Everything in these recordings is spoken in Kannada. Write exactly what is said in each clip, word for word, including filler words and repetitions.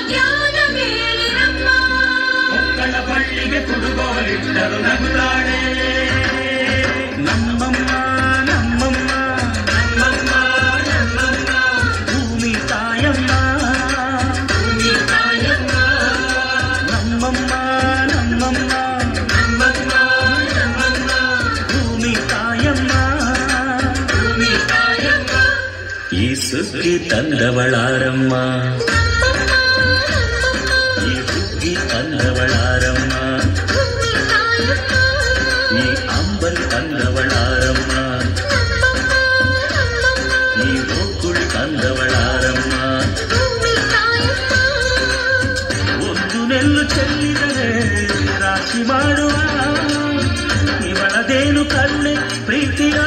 ಜ್ಞಾನ ಮೇಲಿರಮ್ಮ ಮಕ್ಕಳ ಬಳ್ಳಿಗೆ ಕುಡುಗೋಲಿಟ್ಟರು ನಗುತ್ತಾಳೆ ನಮ್ಮಮ್ಮ ನಮ್ಮಮ್ಮ ನಮ್ಮಮ್ಮ ನಮ್ಮಮ್ಮ ಭೂಮಿ ತಾಯಮ್ಮ ಭೂಮಿ ತಾಯಮ್ಮ ನಮ್ಮಮ್ಮ ನಮ್ಮಮ್ಮ ನಮ್ಮಮ್ಮ ನಮ್ಮಮ್ಮ ಭೂಮಿ ತಾಯಮ್ಮ ಭೂಮಿ ತಾಯಮ್ಮ ಈ ಸುಗ್ಗಿ ತಂದವಳಾರಮ್ಮ ಈ ಸುಗ್ಗಿ ತಂದವಳಾರಮ್ಮ ಈ ಅಂಬಲ್ ತಂದವಳಾರಮ್ಮ ಈ ಗೋಕುಳಿ ತಂದವಳಾರಮ್ಮ ಒಂದು ನೆಲ್ಲು ಚೆಲ್ಲಿದರೆ ರಾಶಿ ಮಾಡುವ ಇವಳದೇನು ಕಲ್ಲೆ ಪ್ರೀತಿಯ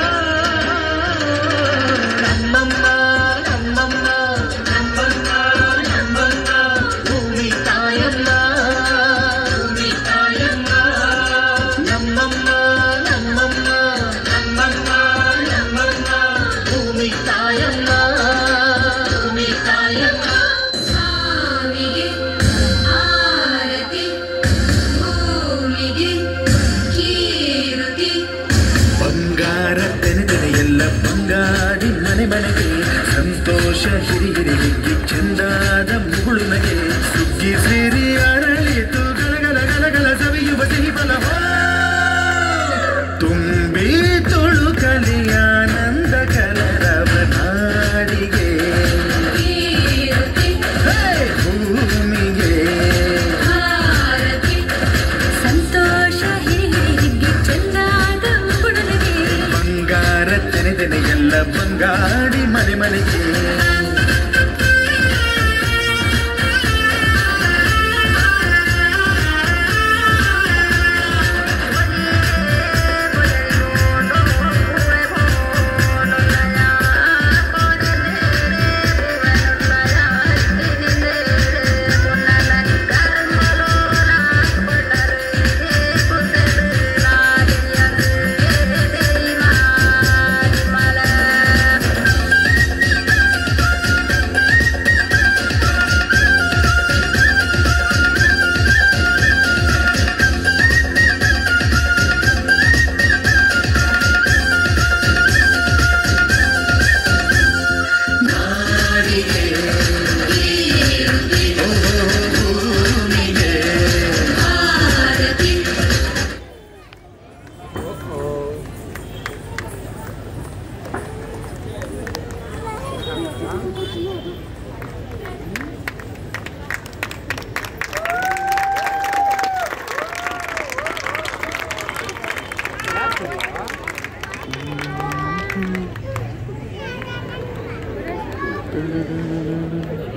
ನಮ್ಮಮ್ಮ ನಮ್ಮಮ್ಮ ನಮ್ಮಮ್ಮ ನಮ್ಮಮ್ಮ ಭೂಮಿ ತಾಯಮ್ಮ ಭೂಮಿ ತಾಯಮ್ಮ ನಮ್ಮಮ್ಮ ನಮ್ಮಮ್ಮ ನಮ್ಮಮ್ಮ ನಮ್ಮಮ್ಮ ಭೂಮಿ ತಾಯಮ್ಮ ಭೂಮಿ ತಾಯಮ್ಮ ಸಾವಿಗೆ ಆರತಿ ಭೂಮಿಗೆ ಕೀರುತಿ ಬಂಗಾರ ತೆನೆದೆನೆ ಎಲ್ಲ ಬಂಗಾಡಿ ಮನೆ ಮನೆಗೆ ಸಂತೋಷ ಹಿರಿ ಹಿರಿ ಹಿಗ್ಗಿ ಚಂದಾದ ಮುಗುಳು ನಗೆ ಸುಗ್ಗಿ ಸೇರಿ ಅರಳಿತು ಗಲಗಲ ಗಲಗಲ ಸವಿಯುವ ಸಿಹಿ ಫಲ ತುಂಬಿ ತುಳುಕಲಿ ಆನಂದ ಕಲರವ ನಾಡಿಗೆ ಭೂಮಿಗೆ ಸಂತೋಷ ಹಿರಿ ಹಿಗ್ಗಿ ಚಂದಾದ ಮುಗುಳು ನಗೆ ಬಂಗಾರ ತೆನೆದೆನೆ ಎಲ್ಲ ಬಂಗಾಡಿ ಮನೆ ಮನೆಗೆ Thank you.